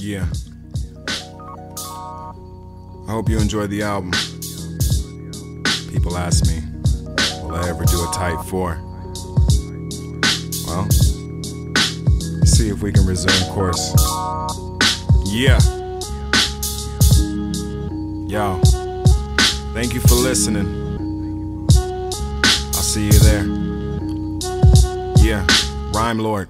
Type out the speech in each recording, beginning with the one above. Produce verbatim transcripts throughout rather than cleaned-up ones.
Yeah. I hope you enjoyed the album. People ask me, will I ever do a type four? Well, see if we can resume course. Yeah. Yo, thank you for listening. I'll see you there. Yeah, Rhyme Lord.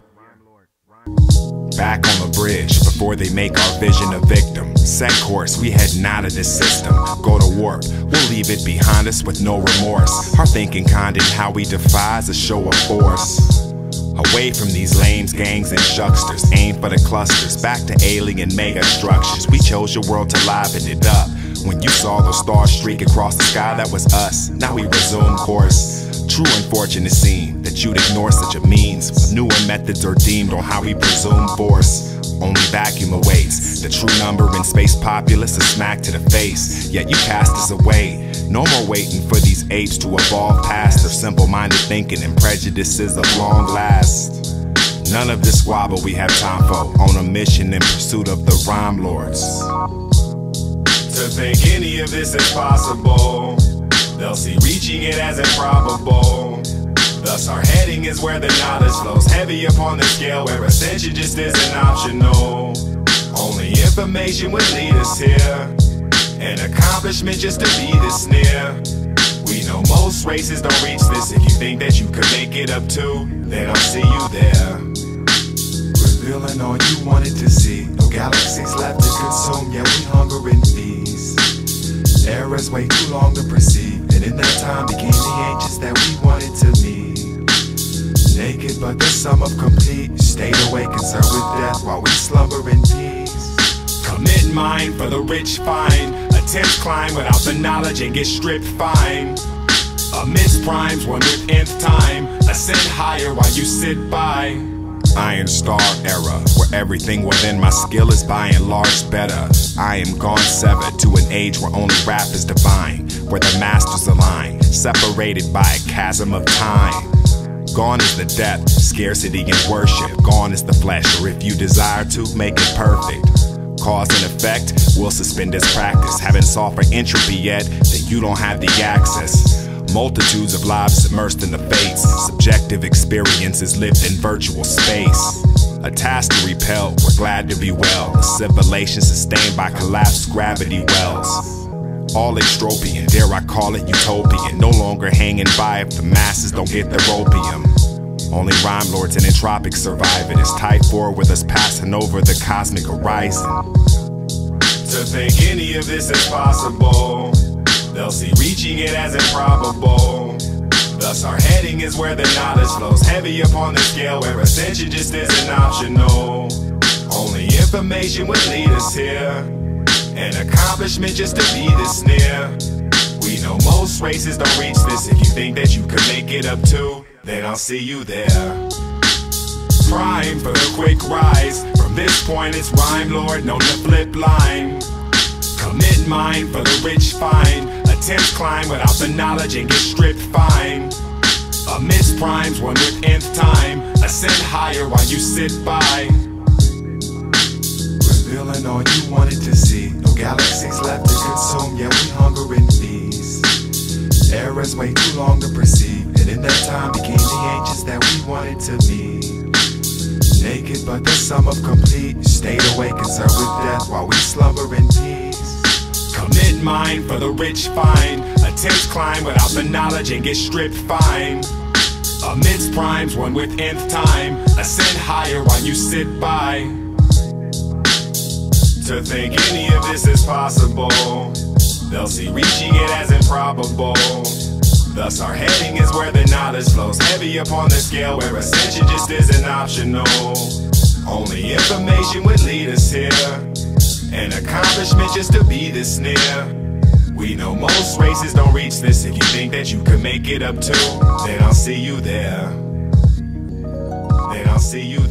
Back on the bridge, before they make our vision a victim. Set course, we heading out of this system. Go to warp, we'll leave it behind us with no remorse. Our thinking kind in how we defy is a show of force. Away from these lames, gangs, and shucksters. Aim for the clusters, back to alien mega structures. We chose your world to liven it up. When you saw the stars streak across the sky, that was us. Now we resume course. True unfortunate scene that you'd ignore such a means. Newer methods are deemed on how we presume force. Only vacuum awaits. The true number in space populace is smacked to the face. Yet you cast us away. No more waiting for these apes to evolve past their simple-minded thinking and prejudices of long last. None of this squabble we have time for. On a mission in pursuit of the rhyme lords. To think any of this is possible, they'll see reaching it as improbable. Thus our heading is where the knowledge flows heavy upon the scale, where ascension just isn't optional. Only information would lead us here, an accomplishment just to be this near. We know most races don't reach this. If you think that you could make it up too, then I'll see you there. Revealing all you wanted to see. No galaxies left to consume, yet we hunger and feast. Eras way too long to perceive, and in that time became the ancients that we wanted to meet. Naked but the sum of complete. Stayed awake concerned with death while we slumber in peace. Commit mind for the rich find. Attempt climb without the knowledge and get stripped fine. Amidst primes, one with nth time. Ascend higher while you sit by. Iron Star era, where everything within my skill is by and large better. I am gone severed to an age where only rap is divine, where the masters align, separated by a chasm of time. Gone is the death, scarcity and worship. Gone is the flesh, or if you desire to, make it perfect. Cause and effect, we'll suspend this practice. Haven't solved for entropy yet, then you don't have the access. Multitudes of lives immersed in the fates. Subjective experiences lived in virtual space. A task to repel, we're glad to be well. A civilization sustained by collapsed gravity wells. All extropian, dare I call it utopian. No longer hanging by if the masses don't get their opium. Only rhyme lords and entropics survive it. It's type four with us passing over the cosmic horizon. To think any of this is possible, they'll see reaching it as improbable. Thus our heading is where the knowledge flows heavy upon the scale, where ascension just isn't optional. Only information would lead us here, an accomplishment just to be this near. We know most races don't reach this. If you think that you could make it up too, then I'll see you there. Prime for the quick rise. From this point it's rhyme lord, known to flip line. Commit mind for the rich find. Attempt climb without the knowledge and get stripped fine. Amidst primes, one with nth time. Ascend higher while you sit by. Revealing all you wanted to see. No galaxies left to consume, yet we hunger and feast. Eras way too long to perceive, and in that time became the ancients that we wanted to meet. Naked but the sum of complete. Stayed awake concerned with death while we slumber in peace. Commit mind for the rich find. Attempt climb without the knowledge and get stripped fine. Amidst primes, one with nth time. Ascend higher while you sit by. To think any of this is possible, they'll see reaching it as improbable. Thus our heading is where the knowledge flows heavy upon the scale, where ascension just isn't optional. Only information would lead us here, an accomplishment just to be this near. We know most races don't reach this. If you think that you could make it up too, then I'll see you there. Then I'll see you